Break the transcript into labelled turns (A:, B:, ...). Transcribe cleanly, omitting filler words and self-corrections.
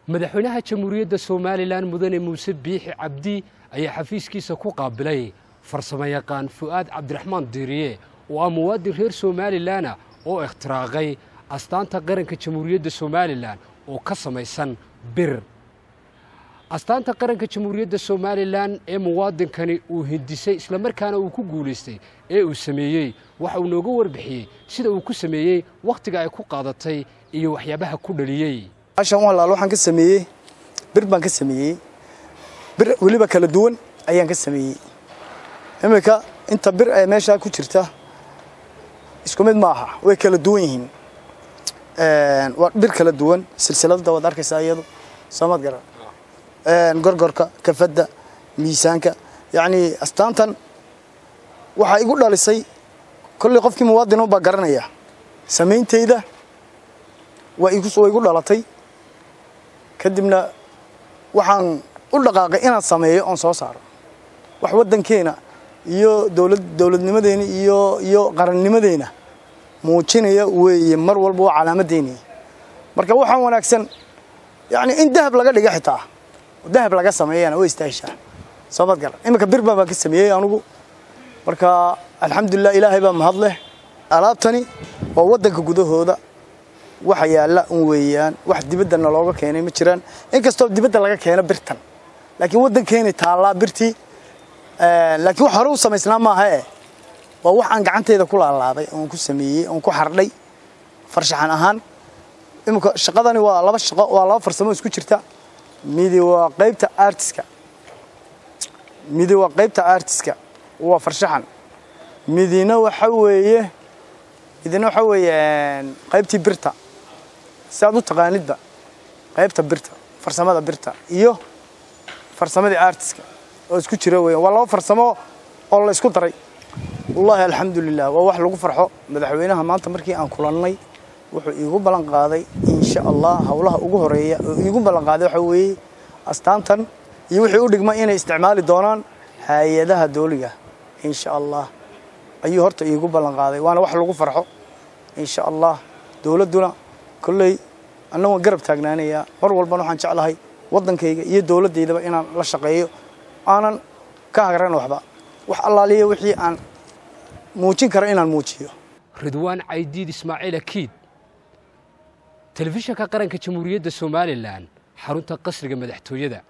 A: madaxweynaha jamhuuriyadda Soomaaliland mudane Muuse Biixi Cabdi ayaa xafiiskiisa ku qaabilay farsamayaqaan Fuad Cabdiraxmaan Diiriye oo ah muwaadin reer Soomaaliland oo ikhtiraaqay astaanta qaranka jamhuuriyadda Soomaaliland oo ka samaysan bir astaanta qaranka jamhuuriyadda Soomaaliland ee muwaadinkani uu hindisay isla markaana uu ku guuleystay ee uu sameeyay waxa uu nooga warbixiyay sida uu ku sameeyay waqtiga ay ku qaadatay iyo waxyaabaha ku dhaliyay
B: عشان والله لو حنك سميه بربان كسميه waliba kala duwan ayaan ka sameeyay imika inta bir ay meesha ku jirta isku mid ma aha way kala duwan yihiin waa bir kala duwan silsilada wad arkaysaa iyadu samad garan gorgorka kafada miisaanka yaani astaantan waxa igu dhalisay kulli qofkii muwaadin oo ba garanaya sameeyntayda waa igu dhalatay kadibna waxaan u dhaqaaqay inaan sameeyo on soo saaro wax wadankeena iyo dawladnimadeena iyo qarannimadeena muujinaya weeye mar walba waa calaamadeena marka waxaan wanaagsan yaani in dahab laga dhigo xitaa dahab laga sameeyana way istaashaa sabad gal imika bir baan ka sameeyay anigu marka alxamdulillah ilaahay baa mahad leh alaabtani waa wadanka gudahooda waxa yaala weeyaan wax dibadda looga keenay ma jiraan in kasto dibadda laga keenay birtan laakiin wadankeena taala birtii laakiin wax hore u samaysnaa ma aha waa wax aan gacanteeda ku laalaabay oo ku sameeyay oo ku xardhay farshaxan ahaan imika shaqadani waa laba shaqo waa laba farsamo isku jirta midi waa qaybta waa farshaxan midina waxa weeye qaybtii birta saad u taqaanidba qaybta birta farsamada birta iyo farsamada artiska oo isku jira weeyaan waa laba farsamo oo la isku daray wallahi alxamdulillah waa wax lagu farxo madaxweynaha maanta markii aan kulannay wuxuu iigu balan qaaday insha Allah hawlaha ugu horeeya oo iigu balan qaaday waxa weeye astaantan iyo wixii u dhigma inay isticmaali doonaan hay'adaha dawliga insha Allah ayuu horta iigu balan qaaday waana wax lagu farxo insha Allah dawladuna kullay annagu garab taagnaanaya mar walba waxaan jeclahay wadankayga iyo dawladeedaba inaan la shaqeeyo aanan ka hagran waxba wax allaaliye wixii aan muujin karo inaan muujiyo
A: Ridwaan Caydiid Ismaaciil Akiid telefishinka qaranka jamhuuriyadda Soomaaliland xarunta qasriga madaxtooyada